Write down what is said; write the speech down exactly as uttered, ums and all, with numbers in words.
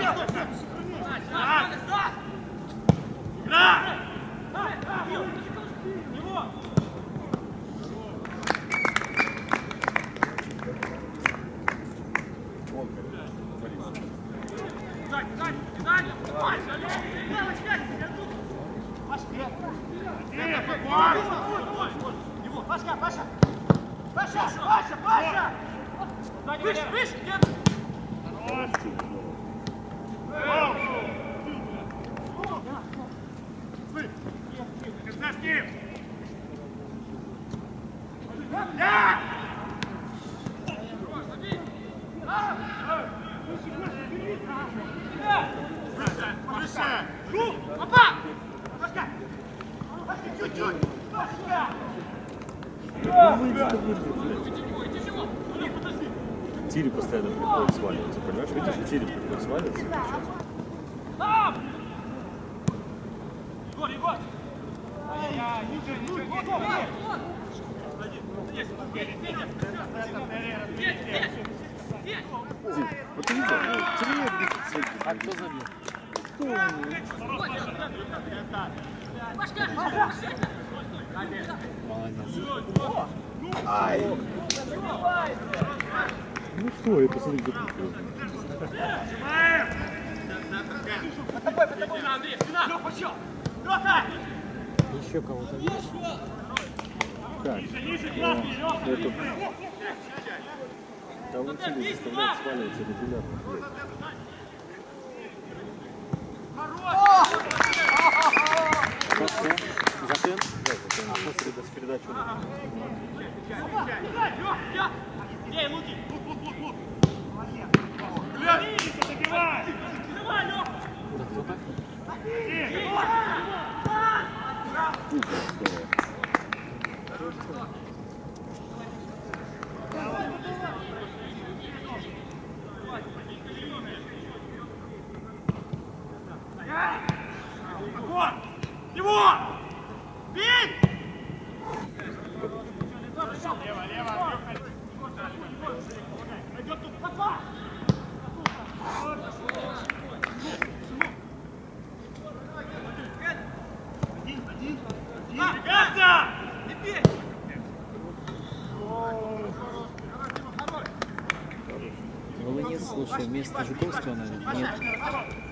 Паша, Паша! Паша, Паша, Паша! Выше, выше, нет! Да! Тири постоянно приходит сваливаться, понимаешь? Видишь, Тири приходит сваливаться. Вот ты видел, Тири дефицит. А кто забил? Молодец. Ай! Ну что, я посмотри, где купил. Еще кого-то видишь? Так, э, это... Того Тири заставляет сваливаться регулярно. Затем? Да, затем. А после с передачу. Эй, Луки! Лук, лук, лук, лук! Глянь! Забивай! Забивай, Лёх! Кто так? Огонь! Его! Бей! Лево, лево, пойдет тут пацан! Один, один, один! Ребята! Не бей! Волынец, слушай, вместо Жуковского, наверное, нет.